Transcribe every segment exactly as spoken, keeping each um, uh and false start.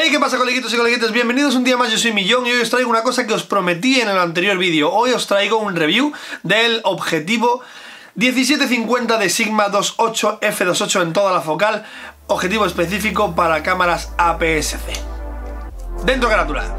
Hey, ¿qué pasa, coleguitos y coleguitas? Bienvenidos un día más, yo soy Millón y hoy os traigo una cosa que os prometí en el anterior vídeo. Hoy os traigo un review del objetivo diecisiete cincuenta de Sigma dos punto ocho F dos punto ocho en toda la focal, objetivo específico para cámaras A P S C. Dentro carátula.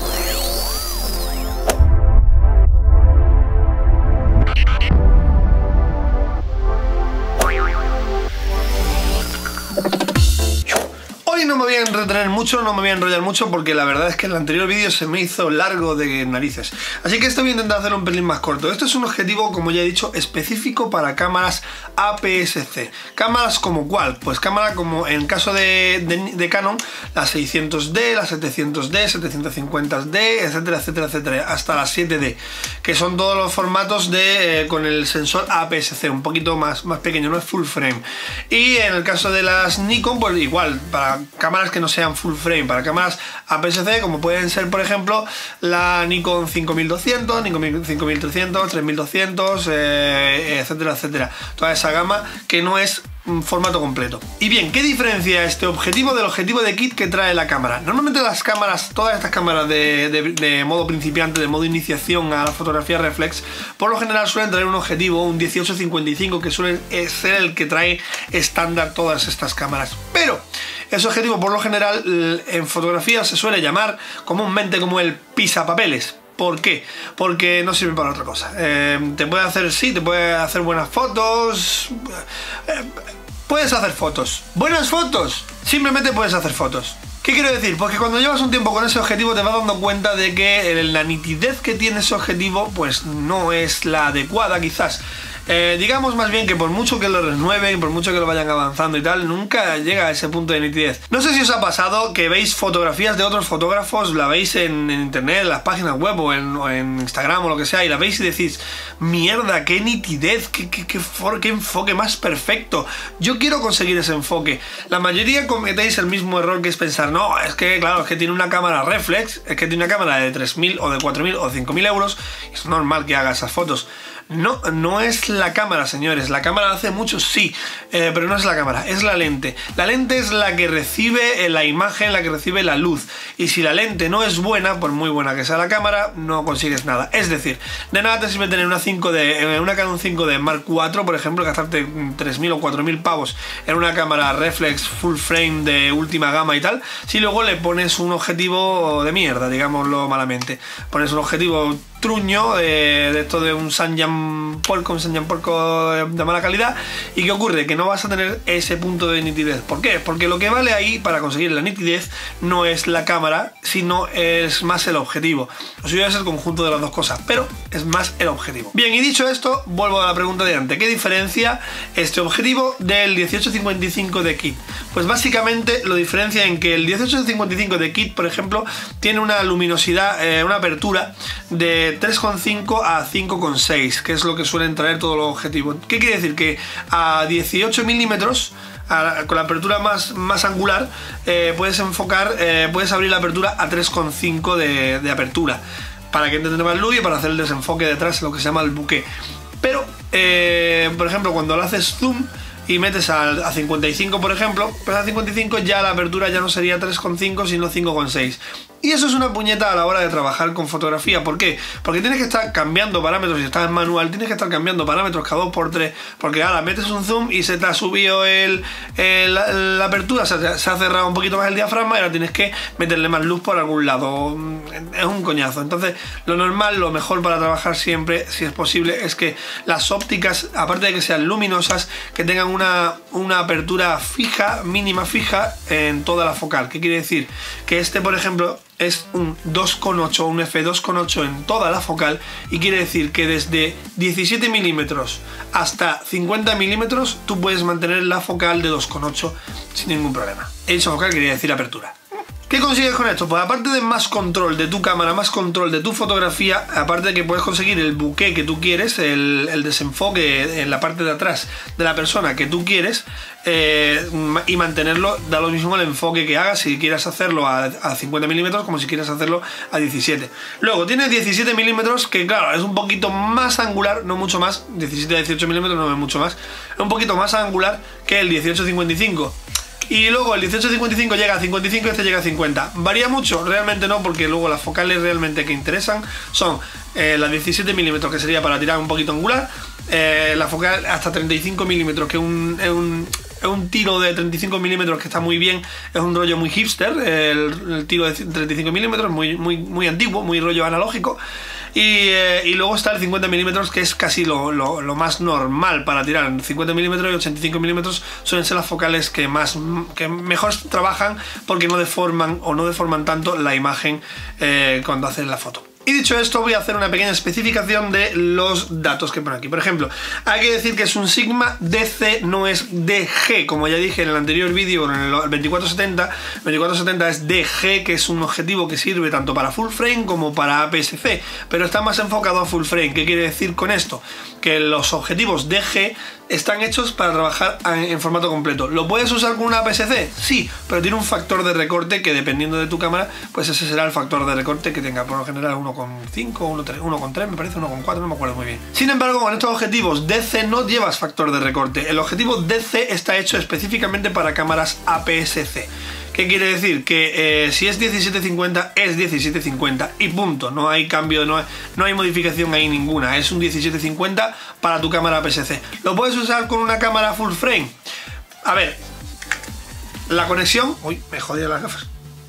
Hoy no me voy a entretener mucho, no me voy a enrollar mucho porque la verdad es que el anterior vídeo se me hizo largo de narices. Así que esto voy a intentar hacerlo un pelín más corto. Esto es un objetivo, como ya he dicho, específico para cámaras A P S C. ¿Cámaras como cuál? Pues cámara como en caso de, de, de Canon, la seiscientos D, la setecientos D, setecientos cincuenta D, etcétera, etcétera, etcétera, hasta la siete D, que son todos los formatos de eh, con el sensor A P S C, un poquito más, más pequeño, no es full frame. Y en el caso de las Nikon, pues igual, para cámaras que no sean full frame, para cámaras A P S C, como pueden ser, por ejemplo, la Nikon cinco mil doscientos, Nikon cinco mil trescientos, tres mil doscientos, eh, etcétera, etcétera. Toda esa gama que no es un formato completo. Y bien, ¿qué diferencia este objetivo del objetivo de kit que trae la cámara? Normalmente las cámaras, todas estas cámaras de, de, de modo principiante, de modo iniciación a la fotografía reflex, por lo general suelen traer un objetivo, un dieciocho cincuenta y cinco, que suele ser el que trae estándar todas estas cámaras. Pero ese objetivo, por lo general, en fotografía se suele llamar comúnmente como el pisapapeles. ¿Por qué? Porque no sirve para otra cosa. Eh, te puede hacer, sí, te puede hacer buenas fotos. Eh, puedes hacer fotos. ¿Buenas fotos? Simplemente puedes hacer fotos. ¿Qué quiero decir? Porque cuando llevas un tiempo con ese objetivo te vas dando cuenta de que la nitidez que tiene ese objetivo pues no es la adecuada, quizás. Eh, digamos más bien que por mucho que lo renueven, por mucho que lo vayan avanzando y tal, nunca llega a ese punto de nitidez. No sé si os ha pasado que veis fotografías de otros fotógrafos, la veis en, en internet, en las páginas web o en, o en Instagram o lo que sea, y la veis y decís, mierda, qué nitidez, qué, qué, qué, for, qué enfoque más perfecto. Yo quiero conseguir ese enfoque. La mayoría cometéis el mismo error, que es pensar, no, es que claro, es que tiene una cámara reflex, es que tiene una cámara de tres mil o de cuatro mil o cinco mil euros, es normal que haga esas fotos. No, no es la cámara, señores. La cámara hace mucho, sí, eh, pero no es la cámara, es la lente. La lente es la que recibe la imagen, la que recibe la luz. Y si la lente no es buena, por muy buena que sea la cámara, no consigues nada. Es decir, de nada te sirve tener una cinco D, una Canon cinco D Mark cuatro, por ejemplo, gastarte tres mil o cuatro mil pavos en una cámara reflex full frame de última gama y tal, si luego le pones un objetivo de mierda, digámoslo malamente. Pones un objetivo truño de, de esto de un Sanyan Porco, un Sanyan Porco de, de mala calidad. ¿Y qué ocurre? Que no vas a tener ese punto de nitidez. ¿Por qué? Porque lo que vale ahí para conseguir la nitidez no es la cámara, sino es más el objetivo. O sea, es el conjunto de las dos cosas, pero es más el objetivo. Bien, y dicho esto, vuelvo a la pregunta de antes. ¿Qué diferencia este objetivo del dieciocho cincuenta y cinco de kit? Pues básicamente lo diferencia en que el dieciocho cincuenta y cinco de kit, por ejemplo, tiene una luminosidad, eh, una apertura de tres coma cinco a cinco coma seis, que es lo que suelen traer todos los objetivos. ¿Qué quiere decir? Que a dieciocho milímetros, con la apertura más, más angular, eh, puedes enfocar, eh, puedes abrir la apertura a tres coma cinco de, de apertura, para que entre más luz y para hacer el desenfoque detrás, lo que se llama el bokeh. Pero, eh, por ejemplo, cuando lo haces zoom y metes a, a cincuenta y cinco, por ejemplo, pues a cincuenta y cinco ya la apertura ya no sería tres coma cinco, sino cinco coma seis. Y eso es una puñeta a la hora de trabajar con fotografía. ¿Por qué? Porque tienes que estar cambiando parámetros. Si estás en manual, tienes que estar cambiando parámetros cada dos por tres. Porque ahora metes un zoom y se te ha subido el, el, la, la apertura, se, se ha cerrado un poquito más el diafragma y ahora tienes que meterle más luz por algún lado. Es un coñazo. Entonces, lo normal, lo mejor para trabajar siempre, si es posible, es que las ópticas, aparte de que sean luminosas, que tengan una, una apertura fija, mínima fija, en toda la focal. ¿Qué quiere decir? Que este, por ejemplo, es un dos coma ocho, un F dos coma ocho en toda la focal, y quiere decir que desde diecisiete milímetros hasta cincuenta milímetros tú puedes mantener la focal de dos coma ocho sin ningún problema. Esa focal quería decir apertura. ¿Qué consigues con esto? Pues aparte de más control de tu cámara, más control de tu fotografía, aparte de que puedes conseguir el bokeh que tú quieres, el, el desenfoque en la parte de atrás de la persona que tú quieres, eh, y mantenerlo, da lo mismo el enfoque que hagas, si quieres hacerlo a, a cincuenta milímetros como si quieres hacerlo a diecisiete. Luego tienes diecisiete milímetros, que claro, es un poquito más angular, no mucho más, diecisiete a dieciocho milímetros no es mucho más, es un poquito más angular que el dieciocho cincuenta y cinco. Y luego el dieciocho cincuenta y cinco llega a cincuenta y cinco y este llega a cincuenta. ¿Varía mucho? Realmente no, porque luego las focales realmente que interesan son eh, las diecisiete milímetros, que sería para tirar un poquito angular, eh, la focal hasta treinta y cinco milímetros, que es un, es un, es un tiro de treinta y cinco milímetros que está muy bien, es un rollo muy hipster, el, el tiro de treinta y cinco milímetros, muy, muy, muy antiguo, muy rollo analógico. Y, eh, y luego está el cincuenta milímetros, que es casi lo, lo, lo más normal para tirar. cincuenta milímetros y ochenta y cinco milímetros suelen ser las focales que más que mejor trabajan, porque no deforman o no deforman tanto la imagen eh, cuando hacen la foto. Y dicho esto, voy a hacer una pequeña especificación de los datos que pone aquí. Por ejemplo, hay que decir que es un Sigma D C, no es D G, como ya dije en el anterior vídeo, en el veinticuatro setenta. veinticuatro setenta es D G, que es un objetivo que sirve tanto para full frame como para A P S C, pero está más enfocado a full frame. ¿Qué quiere decir con esto? Que los objetivos D G están hechos para trabajar en formato completo. ¿Lo puedes usar con una A P S C? Sí, pero tiene un factor de recorte que, dependiendo de tu cámara, pues ese será el factor de recorte que tenga. Por lo general uno coma cinco, uno coma tres, me parece, uno coma cuatro, no me acuerdo muy bien. Sin embargo, con estos objetivos D C no llevas factor de recorte. El objetivo D C está hecho específicamente para cámaras A P S C. ¿Qué quiere decir? Que eh, si es diecisiete cincuenta, es diecisiete cincuenta y punto. No hay cambio, no hay, no hay modificación ahí ninguna. Es un diecisiete cincuenta para tu cámara A P S C. ¿Lo puedes usar con una cámara full frame? A ver, la conexión... Uy, me jodí las gafas.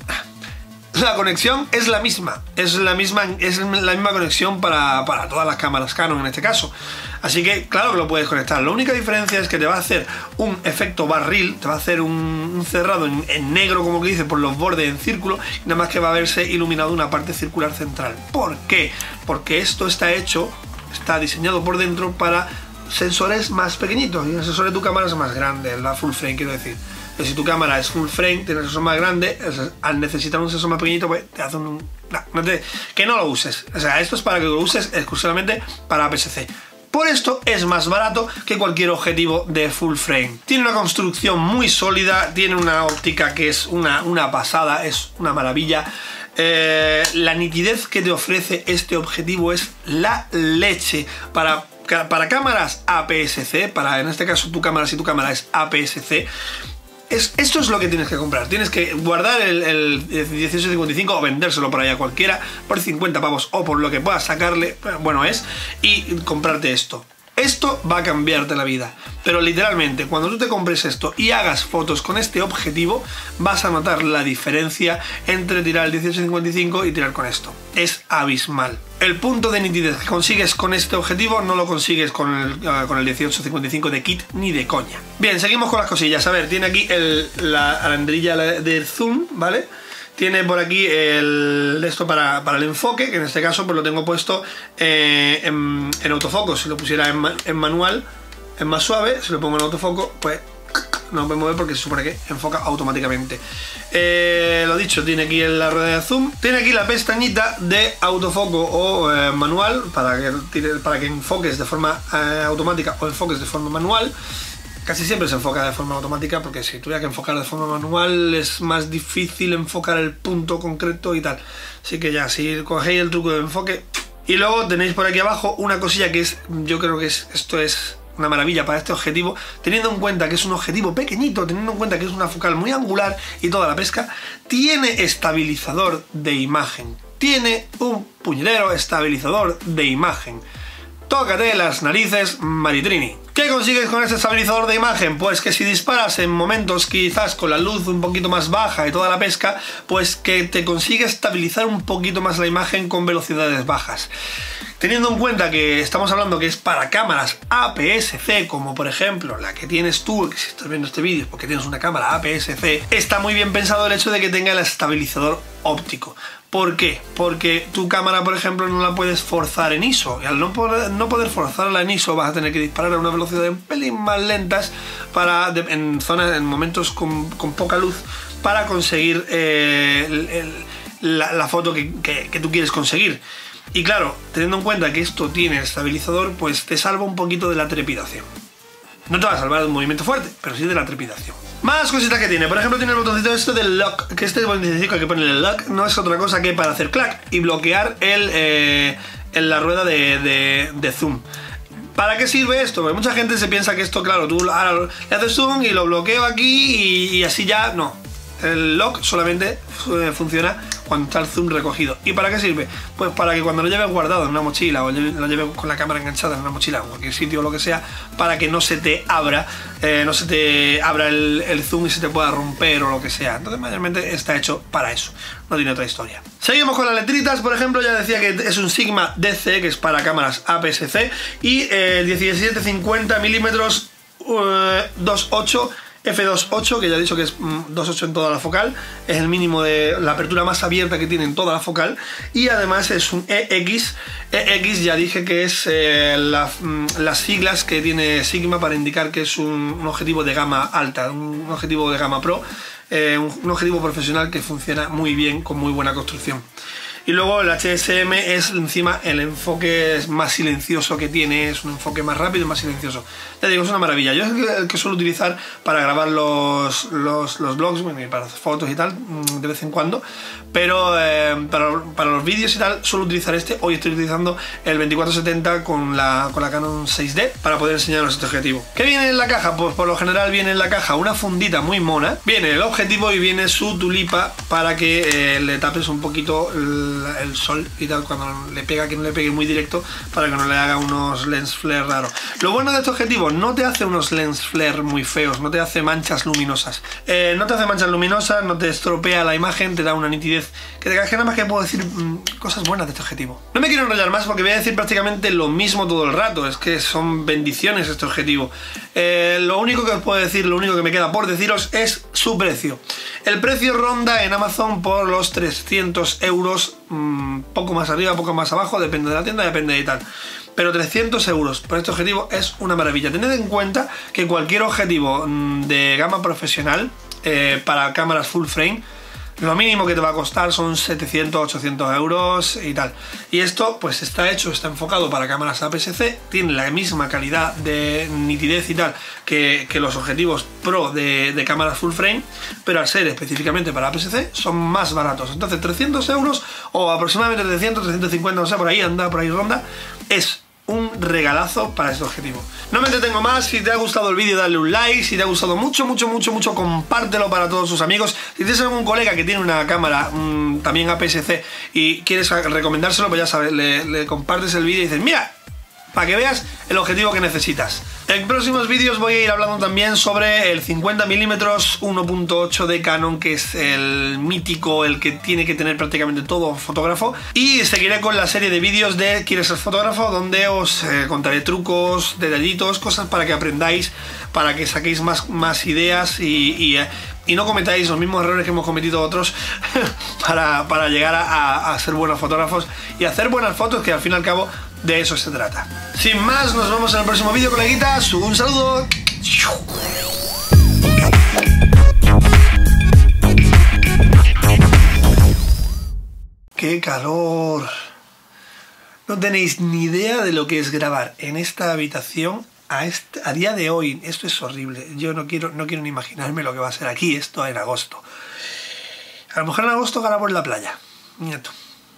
La conexión es la misma. Es la misma, es la misma conexión para, para todas las cámaras Canon en este caso. Así que claro que lo puedes conectar. La única diferencia es que te va a hacer un efecto barril, te va a hacer un, un cerrado en, en negro, como que dice, por los bordes en círculo, y nada más que va a verse iluminado una parte circular central. ¿Por qué? Porque esto está hecho, está diseñado por dentro para sensores más pequeñitos, y el sensor de tu cámara es más grande, la full frame quiero decir. Que si tu cámara es full frame, tiene un sensor más grande, al necesitar un sensor más pequeñito, pues te hace un... No, no te, que no lo uses. O sea, esto es para que lo uses exclusivamente para A P S C. Por esto es más barato que cualquier objetivo de full frame. Tiene una construcción muy sólida, tiene una óptica que es una, una pasada, es una maravilla. Eh, la nitidez que te ofrece este objetivo es la leche. Para, para cámaras A P S C, para en este caso tu cámara, si tu cámara es A P S C, Es, esto es lo que tienes que comprar. Tienes que guardar el, el dieciocho cincuenta y cinco o vendérselo por ahí a cualquiera por cincuenta pavos o por lo que puedas sacarle, bueno es, y comprarte esto. Esto va a cambiarte la vida, pero literalmente cuando tú te compres esto y hagas fotos con este objetivo, vas a notar la diferencia entre tirar el dieciocho cincuenta y cinco y tirar con esto. Es abismal. El punto de nitidez que consigues con este objetivo no lo consigues con el, uh, con el dieciocho cincuenta y cinco de kit ni de coña. Bien, seguimos con las cosillas. A ver, tiene aquí el, la arandrilla de zoom, ¿vale? Tiene por aquí el esto para, para el enfoque, que en este caso pues lo tengo puesto eh, en, en autofoco. Si lo pusiera en, en manual, es más suave. Si lo pongo en autofoco, pues no puede mover porque se supone que enfoca automáticamente. Eh, lo dicho, tiene aquí la rueda de zoom. Tiene aquí la pestañita de autofoco o eh, manual para que, para que enfoques de forma eh, automática o enfoques de forma manual. Casi siempre se enfoca de forma automática, porque si tuviera que enfocar de forma manual es más difícil enfocar el punto concreto y tal. Así que ya, si cogéis el truco de enfoque. Y luego tenéis por aquí abajo una cosilla que es, yo creo que es, esto es una maravilla para este objetivo, teniendo en cuenta que es un objetivo pequeñito, teniendo en cuenta que es una focal muy angular y toda la pesca. Tiene estabilizador de imagen. Tiene un puñetero estabilizador de imagen. Tócate las narices, Maritrini. ¿Qué consigues con este estabilizador de imagen? Pues que si disparas en momentos quizás con la luz un poquito más baja y toda la pesca, pues que te consigue estabilizar un poquito más la imagen con velocidades bajas. Teniendo en cuenta que estamos hablando que es para cámaras A P S C, como por ejemplo la que tienes tú, que si estás viendo este vídeo porque tienes una cámara A P S C, está muy bien pensado el hecho de que tenga el estabilizador óptico. ¿Por qué? Porque tu cámara, por ejemplo, no la puedes forzar en I S O, y al no poder, no poder forzarla en I S O vas a tener que disparar a una velocidad un pelín más lentas para, en zonas, en momentos con, con poca luz, para conseguir eh, el, el, la, la foto que, que, que tú quieres conseguir. Y claro, teniendo en cuenta que esto tiene estabilizador, pues te salva un poquito de la trepidación. No te va a salvar de un movimiento fuerte, pero sí de la trepidación. Más cositas que tiene. Por ejemplo, tiene el botoncito este del lock, que este botoncito que pone el lock no es otra cosa que para hacer clac y bloquear el, eh, en la rueda de, de, de zoom. ¿Para qué sirve esto? Porque mucha gente se piensa que esto, claro, tú ahora le haces zoom y lo bloqueo aquí y, y así ya, no. El lock solamente funciona cuando está el zoom recogido. ¿Y para qué sirve? Pues para que cuando lo lleves guardado en una mochila o lo lleves con la cámara enganchada en una mochila en cualquier sitio o lo que sea, para que no se te abra, eh, no se te abra el, el zoom y se te pueda romper o lo que sea. Entonces mayormente está hecho para eso, no tiene otra historia. Seguimos con las letritas, por ejemplo, ya decía que es un Sigma D C, que es para cámaras A P S C, y eh, diecisiete cincuenta milímetros uh, dos punto ocho F dos punto ocho, que ya he dicho que es dos punto ocho en toda la focal, es el mínimo de la apertura más abierta que tiene en toda la focal, y además es un E X. E X ya dije que es eh, la, las siglas que tiene Sigma para indicar que es un, un objetivo de gama alta, un objetivo de gama pro, eh, un, un objetivo profesional que funciona muy bien, con muy buena construcción. Y luego el H S M es encima el enfoque más silencioso que tiene, es un enfoque más rápido y más silencioso. Ya digo, es una maravilla. Yo es el que suelo utilizar para grabar los, los, los vlogs, bueno, y para hacer fotos y tal, de vez en cuando, pero eh, para, para los vídeos y tal suelo utilizar este. Hoy estoy utilizando el veinticuatro setenta con la, con la Canon seis D para poder enseñaros este objetivo. ¿Qué viene en la caja? Pues por lo general viene en la caja una fundita muy mona, viene el objetivo y viene su tulipa para que eh, le tapes un poquito el el sol y tal cuando le pega, que no le pegue muy directo, para que no le haga unos lens flare raros. Lo bueno de este objetivo, no te hace unos lens flare muy feos, no te hace manchas luminosas, eh, no te hace manchas luminosas, no te estropea la imagen, te da una nitidez que te caje. Nada más que puedo decir mmm, cosas buenas de este objetivo. No me quiero enrollar más porque voy a decir prácticamente lo mismo todo el rato, es que son bendiciones este objetivo. Eh, lo único que os puedo decir, lo único que me queda por deciros es su precio. El precio ronda en Amazon por los trescientos euros, mmm, poco más arriba, poco más abajo, depende de la tienda, depende de tal. Pero trescientos euros por este objetivo es una maravilla. Tened en cuenta que cualquier objetivo mmm, de gama profesional eh, para cámaras full frame, lo mínimo que te va a costar son setecientos, ochocientos euros y tal. Y esto pues está hecho, está enfocado para cámaras A P S C, tiene la misma calidad de nitidez y tal que, que los objetivos pro de, de cámaras full frame, pero al ser específicamente para A P S C son más baratos. Entonces trescientos euros o aproximadamente trescientos, trescientos cincuenta, no sé, por ahí anda, por ahí ronda, es un regalazo para este objetivo. No me entretengo más. Si te ha gustado el vídeo, dale un like. Si te ha gustado mucho, mucho, mucho, mucho, compártelo para todos tus amigos. Si tienes algún colega que tiene una cámara mmm, también A P S C y quieres recomendárselo, pues ya sabes, le, le compartes el vídeo y dices, mira, para que veas el objetivo que necesitas. En próximos vídeos voy a ir hablando también sobre el cincuenta milímetros uno punto ocho de Canon, que es el mítico, el que tiene que tener prácticamente todo fotógrafo. Y seguiré con la serie de vídeos de ¿Quieres ser fotógrafo?, donde os eh, contaré trucos, detallitos, cosas para que aprendáis, para que saquéis más, más ideas y, y, eh, y no cometáis los mismos errores que hemos cometido otros para, para llegar a, a ser buenos fotógrafos y hacer buenas fotos, que al fin y al cabo de eso se trata. Sin más, nos vemos en el próximo vídeo, coleguitas. Un saludo. ¡Qué calor! No tenéis ni idea de lo que es grabar en esta habitación a, este, a día de hoy. Esto es horrible. Yo no quiero, no quiero ni imaginarme lo que va a ser aquí esto en agosto. A lo mejor en agosto grabo en la playa. Nieto.